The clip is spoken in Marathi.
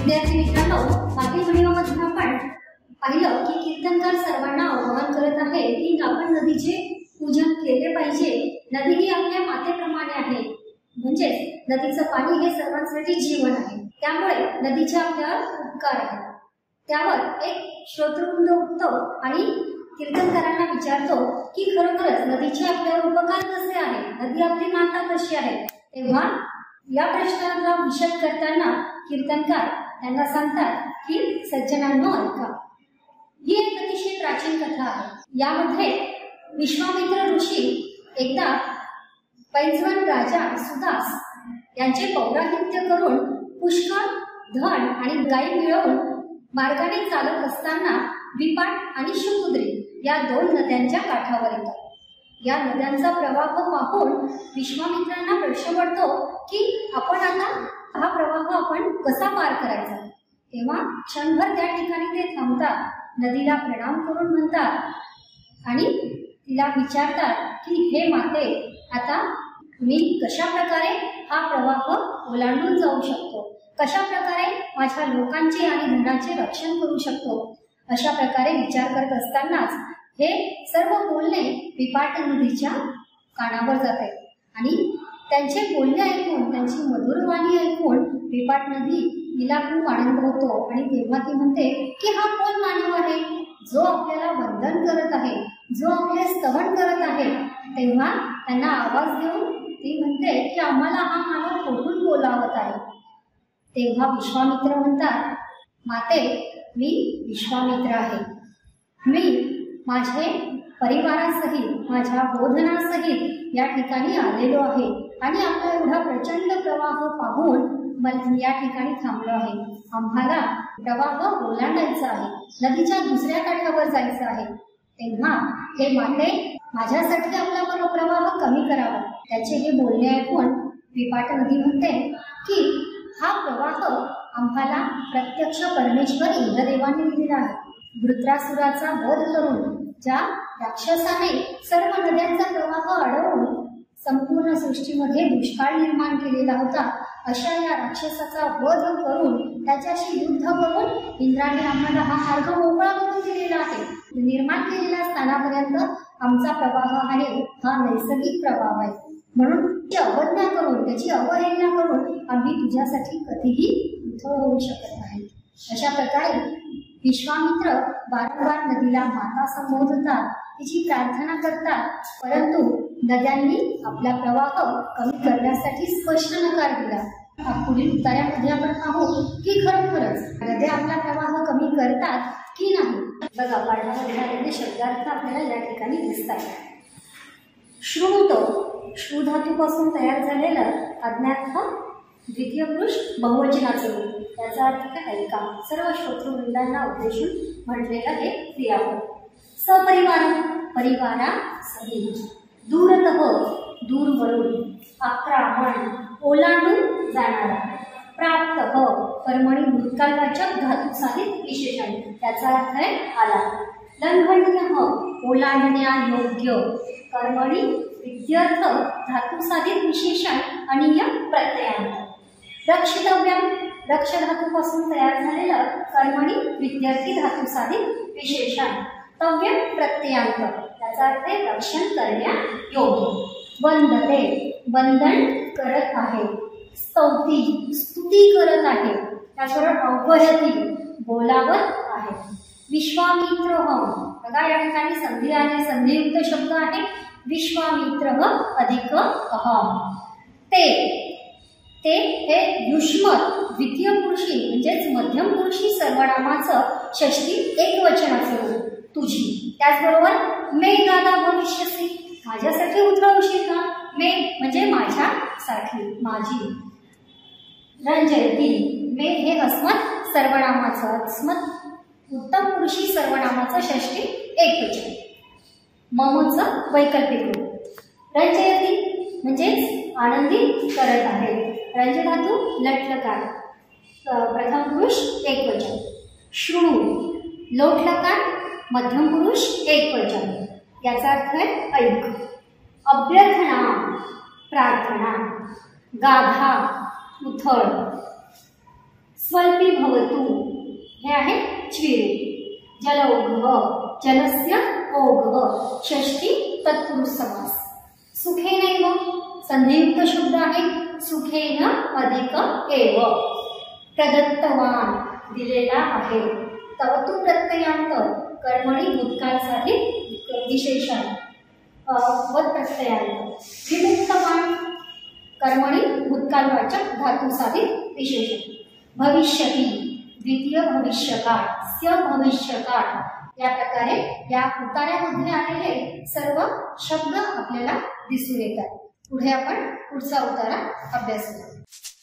विद्यार्थी मित्रांनो, मागील व्हिडिओमध्ये आपण पाहिलं की कीर्तनकार सर्वांना आवाहन करत आहे की आपण नदीचे पूजन केले पाहिजे। नदी ही आपल्या मातेप्रमाणे आहे, म्हणजे नदीचं पाणी हे सर्वांसाठी जीवन आहे। त्यामुळे नदीचे आपल्यावर उपकार आहेत। त्यावर एक श्रोतृवृंद उठतो आणि कीर्तनकारांना विचारतो की खरोखरच नदीचे आपल्यावर उपकार कसे आहेत, नदी आपली माता कशी आहे। तेव्हा या प्रश्नाला विशद करताना कीर्तनकार त्यांना सांगतात की सज्जनांनो ऐका, ही एक अतिशय प्राचीन कथा आहे। यामध्ये विश्वामित्र ऋषी एकदा पैंजवन राजा सुदास यांचे पौराहित्य करून पुष्कळ धन आणि गायी मिळवून मार्गाने चालत असताना विपाट आणि शुकुद्री या दोन नद्यांच्या काठावर येतात। या नद्यांचा प्रवाह पाहून विश्वामित्रांना प्रश्न पडतो की आपण आता हा प्रवाह आपण कसा पार करायचा। तेव्हा क्षणभर त्या ठिकाणी ते थांबतात, नदीला प्रणाम करून म्हणतात आणि तिला विचारतात की हे माते, आता मी कशा प्रकारे हा प्रवाह ओलांडून जाऊ शकतो, कशा प्रकारे माझ्या लोकांचे आणि धनाचे रक्षण करू शकतो। अशा प्रकारे विचार करत असतानाच हे सर्व बोलणे विपाट नदीच्या कानावर जाते आणि त्यांचे बोलणे ऐकून, त्यांची मधुर वाणी ऐकून विपाट नदी तिला खूप आनंद होतो आणि तेव्हा ती म्हणते की हा कोण मानव आहे जो आपल्याला वंदन करत आहे, जो आपले स्तवन करत आहे। तेव्हा त्यांना आवाज देऊन ती म्हणते की आम्हाला हा मानव कुठून बोलावत आहे। तेव्हा विश्वामित्र म्हणतात, माते, मी विश्वामित्र आहे। मी माझे परिवारासहित, माझ्या बोधनासहित या ठिकाणी आलेलो आहे आणि आपला एवढा प्रचंड प्रवाह पाहून या ठिकाणी थांबलो आहे। आम्हाला प्रवाह ओलांडायचा आहे, नदीच्या दुसऱ्या काठावर जायचं आहे। तेव्हा हे माते, माझ्यासाठी आपला प्रवाह कमी करावा। त्याचे हे बोलणे ऐकून विपाट नदी म्हणते की हा प्रवाह आम्हाला प्रत्यक्ष परमेश्वर इंद्रदेवाने दिलेला आहे। वृत्रासुराचा वध करून ज्या राक्षसाने सर्व नद्यांचा प्रवाह अडवून संपूर्ण सृष्टीमध्ये दुष्काळ निर्माण केलेला होता, अशा या राक्षसाचा वध करून त्याच्याशी युद्ध करून इंद्राने आम्हाला हा मार्ग मोकळा करून दिलेला आहे। निर्माण केलेल्या स्थानापर्यंत आमचा प्रवाह आहे, हा नैसर्गिक प्रवाह आहे। म्हणून त्याची अवज्ञा करून, त्याची अवहेलना करून आम्ही तुझ्यासाठी कधीही उथळ होऊ शकत नाही। अशा प्रकारे विश्वामित्र वारंवार नदीला माता संबोधतात, तिची प्रार्थना करतात, परंतु नद्यांनी आपला प्रवाह कमी करण्यासाठी स्पष्ट नकार दिला। पुढील उतार्यामध्ये आपण पाहू की खरोखरच नद्या आपला प्रवाह कमी करतात की नाही। बघा, पाठामध्ये आलेले शब्दार्थ आपल्याला या ठिकाणी दिसतात। श्रुणुतो, श्रु धातूपासून तयार झालेलं आज्ञार्थ द्वितीय पुरुष बहुवचनाचे रूप। याचा अर्थ काय, ऐका। सर्व श्रोतृवृंदांना उद्देशून म्हटलेलं हे क्रियापद। सपरिवार, परिवारासहित। दूरतः, दूरवरून। आक्रमण, ओलांडून जाणारा। प्राप्त, कर्मणी भूतकालवाचक धातुसाधित विशेषण। याचा अर्थ आहे आला। लंघनीय, ओलांडण्यायोग्य। कर्मणी विद्यर्थ धातुसाधित विशेषण अनिय प्रत्ययान्त। रक्षितव्यम, रक्ष धातूपासून तयार झालेलं कर्मणी विद्यार्थी धातुसाधित विशेषण। तव्य प्रत्ययान्त, त्याचा अर्थ आहे रक्षण करण्यायोग्य। वंदते, वंदन करत आहे। स्तौती, स्तुती करत आहे। त्याचबरोबर अवहयती, बोलावत आहे। विश्वामित्र, बघा या ठिकाणी संधी आहे, संधियुक्त शब्द आहे। विश्वामित्र अधिक अहम। ते, ते हे युष्मत द्वितीय पुरुषी म्हणजेच मध्यम पुरुषी सर्वनामाचं षष्ठी एकवचनाचं रूप। तुझी। त्याचबरोबर मे दादा भविष्यसी, माझ्यासाठी उतरवशील का। मे म्हणजे माझ्यासाठी, माझी। रंजयती, मे हे अस्मत् सर्वनामाचं, अस्मत् उत्तम पुरुषी सर्वनामाचं षष्ठी एकवचन। ममचं वैकल्पिक रूप। रंजयती म्हणजेच आनंदी करत आहे। रंज धातू लटलकार, प्रथम पुरुष एकवचन। श्रुणु, लोटलकार, मध्यम पुरुष एकवचन। याचा अर्थ आहे ऐक। अभ्यर्थना, प्रार्थना। गाधा, उथळ। स्वल्पी भवतु हे आहे च्विरू. जलौघः जलस्य ओघः षष्ठी तत्पुरुष समास. सुखेनैव संधियुक्त शब्द आहे. सुखेन अधिक एव. प्रदत्तवान दिलेला आहे. तवतु प्रत्ययांत कर्मणी भूतकाळसाठी विशेषण वत प्रत्ययांत. विमुक्तवान कर्मणी भूतकाळवाचक धातुसाठी विशेषण. भविष्यति द्वितीय भविष्यकाळ स्य भविष्यकाळ. या प्रकारे या उतार्यामध्ये आलेले सर्व शब्द आपल्याला दिसून येतात. पुढे आपण पुढचा उतारा अभ्यासूया.